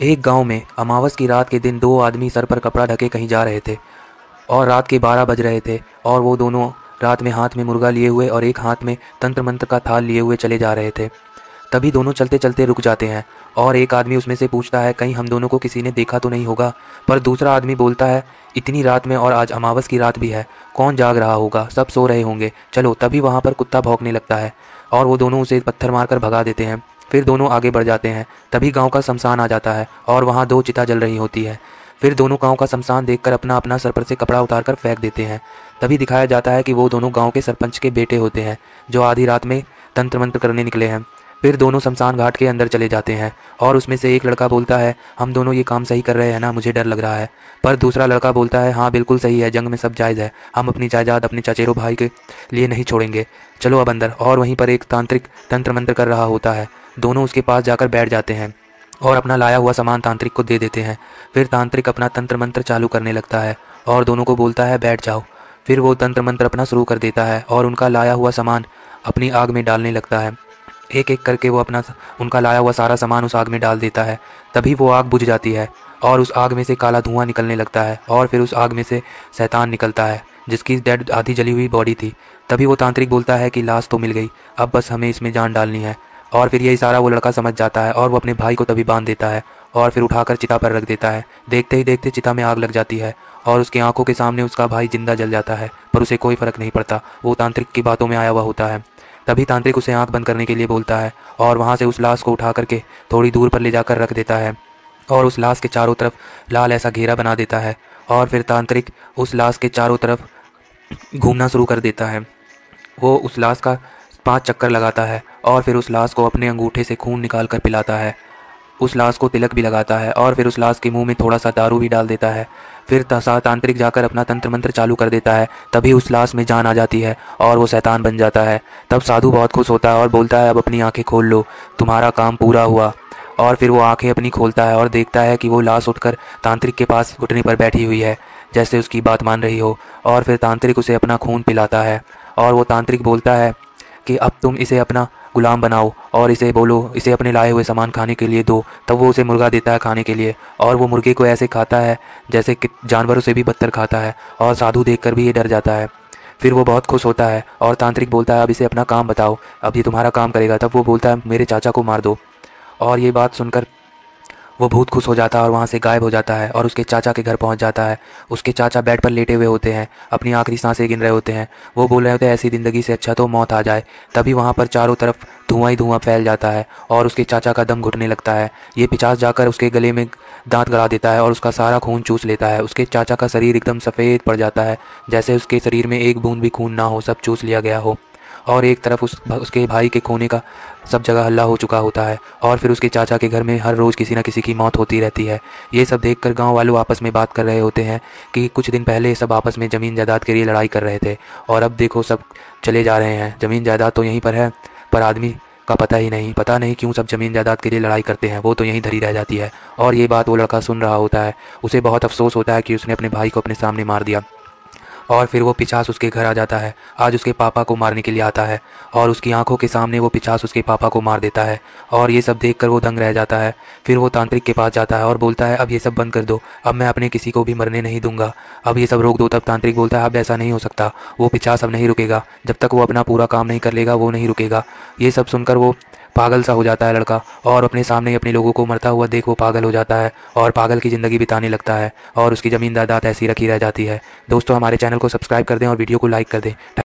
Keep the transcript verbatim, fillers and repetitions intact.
एक गांव में अमावस की रात के दिन दो आदमी सर पर कपड़ा ढके कहीं जा रहे थे और रात के बारह बज रहे थे और वो दोनों रात में हाथ में मुर्गा लिए हुए और एक हाथ में तंत्र मंत्र का थाल लिए हुए चले जा रहे थे। तभी दोनों चलते चलते रुक जाते हैं और एक आदमी उसमें से पूछता है, कहीं हम दोनों को किसी ने देखा तो नहीं होगा। पर दूसरा आदमी बोलता है, इतनी रात में और आज अमावस की रात भी है, कौन जाग रहा होगा, सब सो रहे होंगे, चलो। तभी वहाँ पर कुत्ता भौंकने लगता है और वो दोनों उसे पत्थर मारकर भगा देते हैं। फिर दोनों आगे बढ़ जाते हैं। तभी गांव का शमशान आ जाता है और वहाँ दो चिता जल रही होती है। फिर दोनों गांव का शमशान देखकर अपना अपना सर पर से कपड़ा उतारकर फेंक देते हैं। तभी दिखाया जाता है कि वो दोनों गांव के सरपंच के बेटे होते हैं जो आधी रात में तंत्र मंत्र करने निकले हैं। फिर दोनों शमशान घाट के अंदर चले जाते हैं और उसमें से एक लड़का बोलता है, हम दोनों ये काम सही कर रहे हैं ना, मुझे डर लग रहा है। पर दूसरा लड़का बोलता है, हाँ बिल्कुल सही है, जंग में सब जायज़ है, हम अपनी जायदाद अपने चचेरों भाई के लिए नहीं छोड़ेंगे, चलो अब अंदर। और वहीं पर एक तांत्रिक तंत्र मंत्र कर रहा होता है। दोनों उसके पास जाकर बैठ जाते हैं और अपना लाया हुआ सामान तांत्रिक को दे देते हैं। फिर तांत्रिक अपना तंत्र मंत्र चालू करने लगता है और दोनों को बोलता है, बैठ जाओ। फिर वो तंत्र मंत्र अपना शुरू कर देता है और उनका लाया हुआ सामान अपनी आग में डालने लगता है। एक एक करके वो अपना उनका लाया हुआ सारा सामान उस आग में डाल देता है। तभी वो आग बुझ जाती है और उस आग में से काला धुआं निकलने लगता है और फिर उस आग में से शैतान निकलता है जिसकी डेड आधी जली हुई बॉडी थी। तभी वो तांत्रिक बोलता है कि लाश तो मिल गई, अब बस हमें इसमें जान डालनी है। और फिर ये इशारा वो लड़का समझ जाता है और वो अपने भाई को तभी बांध देता है और फिर उठाकर चिता पर रख देता है। देखते ही देखते चिता में आग लग जाती है और उसकी आंखों के सामने उसका भाई जिंदा जल जाता है, पर उसे कोई फ़र्क नहीं पड़ता, वो तांत्रिक की बातों में आया हुआ होता है। तभी तांत्रिक उसे आंख बंद करने के लिए बोलता है और वहाँ से उस लाश को उठा करके थोड़ी दूर पर ले जाकर रख देता है और उस लाश के चारों तरफ लाल ऐसा घेरा बना देता है। और फिर तांत्रिक उस लाश के चारों तरफ घूमना शुरू कर देता है। वो उस लाश का पांच चक्कर लगाता है और फिर उस लाश को अपने अंगूठे से खून निकाल कर पिलाता है। उस लाश को तिलक भी लगाता है और फिर उस लाश के मुंह में थोड़ा सा दारू भी डाल देता है। फिर तसा तांत्रिक जाकर अपना तंत्र मंत्र चालू कर देता है। तभी उस लाश में जान आ जाती है और वो शैतान बन जाता है। तब साधु बहुत खुश होता है और बोलता है, अब अपनी आंखें खोल लो, तुम्हारा काम पूरा हुआ। और फिर वो आंखें अपनी खोलता है और देखता है कि वो लाश उठकर तांत्रिक के पास घुटने पर बैठी हुई है, जैसे उसकी बात मान रही हो। और फिर तांत्रिक उसे अपना खून पिलाता है और वो तांत्रिक बोलता है कि अब तुम इसे अपना गुलाम बनाओ और इसे बोलो, इसे अपने लाए हुए सामान खाने के लिए दो। तब वो उसे मुर्गा देता है खाने के लिए और वो मुर्गे को ऐसे खाता है जैसे कि जानवरों से भी बदतर खाता है और साधु देखकर भी ये डर जाता है। फिर वो बहुत खुश होता है और तांत्रिक बोलता है, अब इसे अपना काम बताओ, अब ये तुम्हारा काम करेगा। तब वो बोलता है, मेरे चाचा को मार दो। और ये बात सुनकर वो बहुत खुश हो जाता है और वहाँ से गायब हो जाता है और उसके चाचा के घर पहुँच जाता है। उसके चाचा बेड पर लेटे हुए होते हैं, अपनी आखिरी सांसें गिन रहे होते हैं। वो बोल रहे होते हैं, ऐसी ज़िंदगी से अच्छा तो मौत आ जाए। तभी वहाँ पर चारों तरफ धुआं ही धुआं फैल जाता है और उसके चाचा का दम घुटने लगता है। ये पिशाच जाकर उसके गले में दांत गड़ा देता है और उसका सारा खून चूस लेता है। उसके चाचा का शरीर एकदम सफ़ेद पड़ जाता है, जैसे उसके शरीर में एक बूंद भी खून ना हो, सब चूस लिया गया हो। और एक तरफ उस उसके भाई के खोने का सब जगह हल्ला हो चुका होता है और फिर उसके चाचा के घर में हर रोज़ किसी न किसी की मौत होती रहती है। ये सब देखकर गांव वालों आपस में बात कर रहे होते हैं कि कुछ दिन पहले सब आपस में ज़मीन जायदाद के लिए लड़ाई कर रहे थे और अब देखो सब चले जा रहे हैं। ज़मीन जायदाद तो यहीं पर है, पर आदमी का पता ही नहीं, पता नहीं क्यों सब ज़मीन जायदाद के लिए लड़ाई करते हैं, वो तो यहीं धरी रह जाती है। और ये बात वो लड़का सुन रहा होता है। उसे बहुत अफसोस होता है कि उसने अपने भाई को अपने सामने मार दिया। और फिर वो पिशाच उसके घर आ जाता है, आज उसके पापा को मारने के लिए आता है और उसकी आंखों के सामने वो पिशाच उसके पापा को मार देता है। और ये सब देखकर वो दंग रह जाता है। फिर वो तांत्रिक के पास जाता है और बोलता है, अब ये सब बंद कर दो, अब मैं अपने किसी को भी मरने नहीं दूंगा, अब ये सब रोक दो। तब तांत्रिक बोलता है, अब ऐसा नहीं हो सकता, वो पिशाच अब नहीं रुकेगा, जब तक वो अपना पूरा काम नहीं कर लेगा वो नहीं रुकेगा। ये सब सुनकर वो पागल सा हो जाता है लड़का और अपने सामने अपने लोगों को मरता हुआ देख वो पागल हो जाता है और पागल की ज़िंदगी बिताने लगता है और उसकी ज़मीन जायदाद ऐसी रखी रह जाती है। दोस्तों, हमारे चैनल को सब्सक्राइब कर दें और वीडियो को लाइक कर दें।